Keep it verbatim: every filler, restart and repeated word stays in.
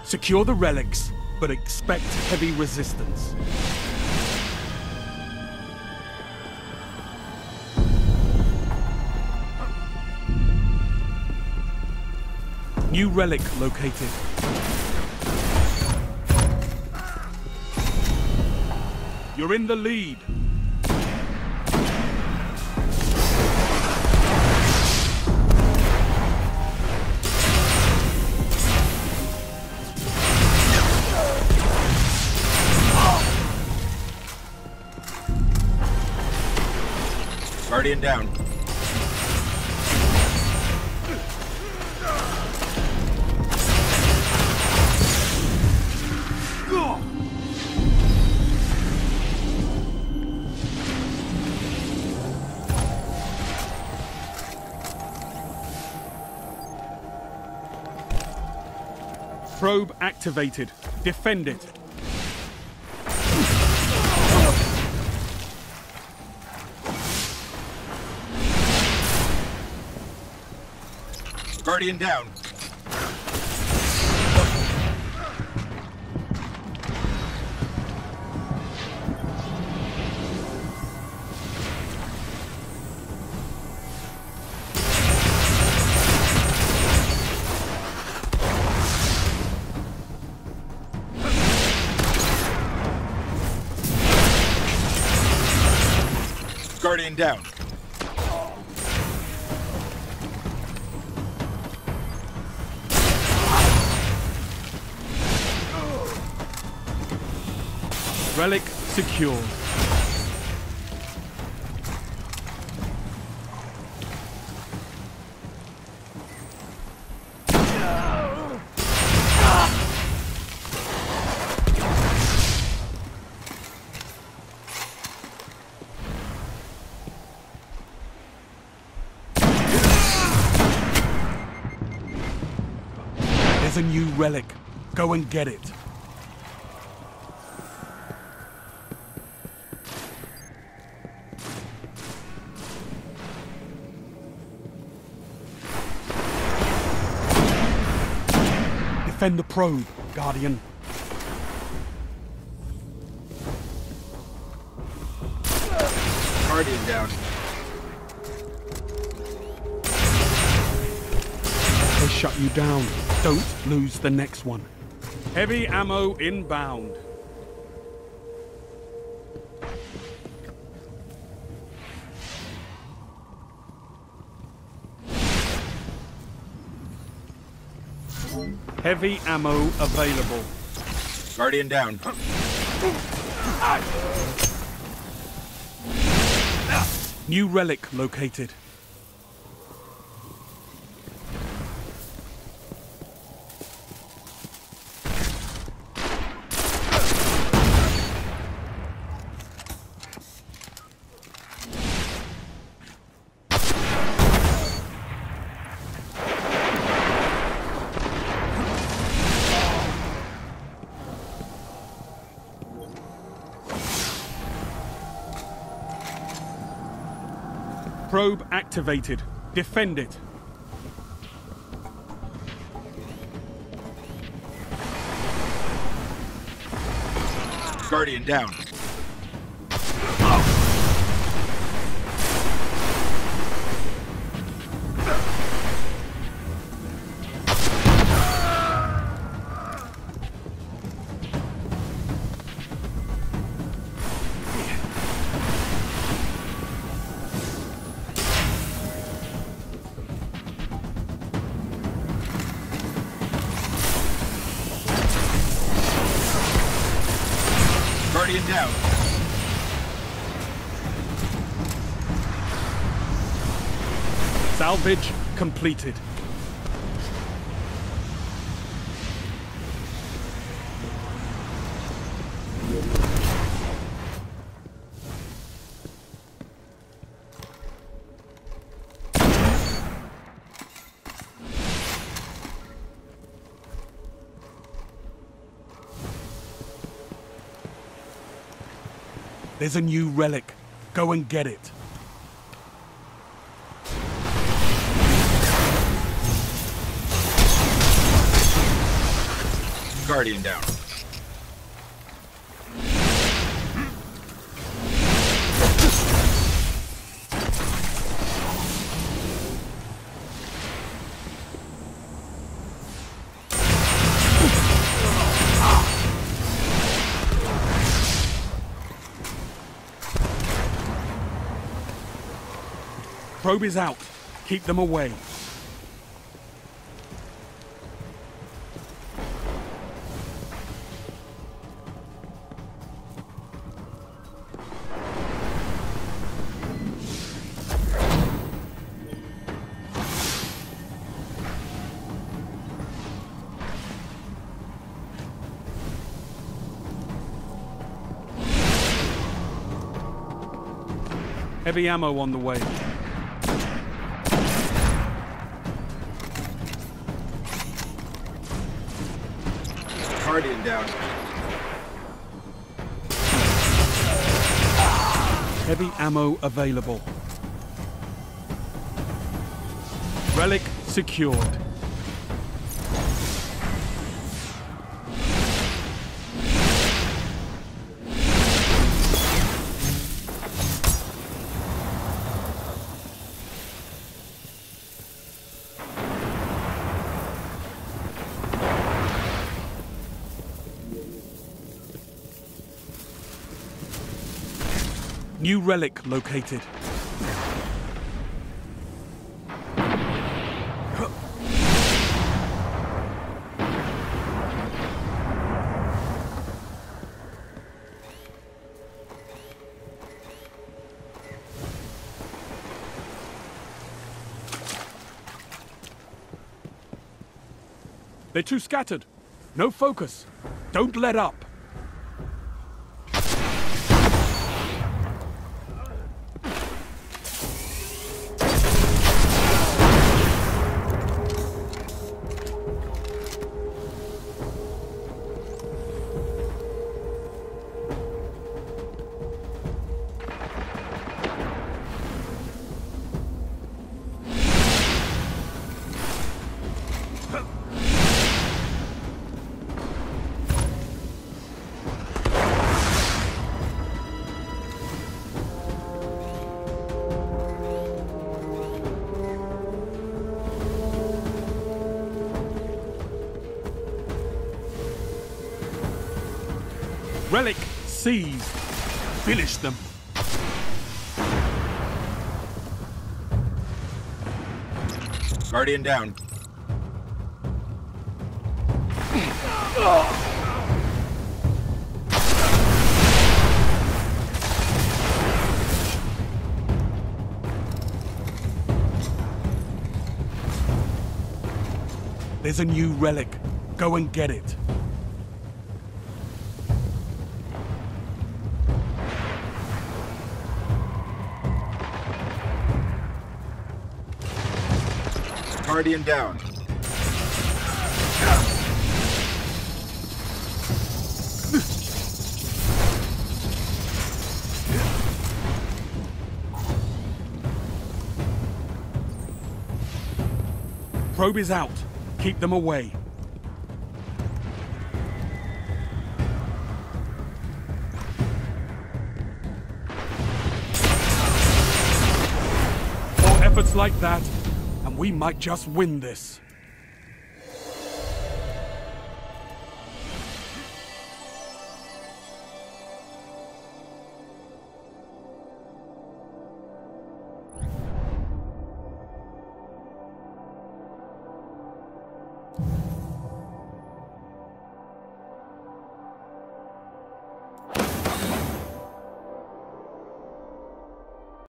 Secure the relics, but expect heavy resistance. New relic located. You're in the lead. Guardian down. Probe activated. Defend it. Guardian down. Guardian down. Relic secured. There's a new relic. Go and get it. Defend the probe, Guardian. Guardian down. They shut you down. Don't lose the next one. Heavy ammo inbound. Heavy ammo available. Guardian down. New relic located. Probe activated. Defend it. Guardian down. Guardian down. Salvage completed. There's a new relic. Go and get it. Guardian down. Probe is out. Keep them away. Heavy ammo on the way. Guardian down. Heavy ammo available. Relic secured. New relic located. They're too scattered. No focus. Don't let up. Relic seized. Finish them. Guardian down. There's a new relic. Go and get it. Guardian down. Probe is out. Keep them away. More efforts like that, and we might just win this.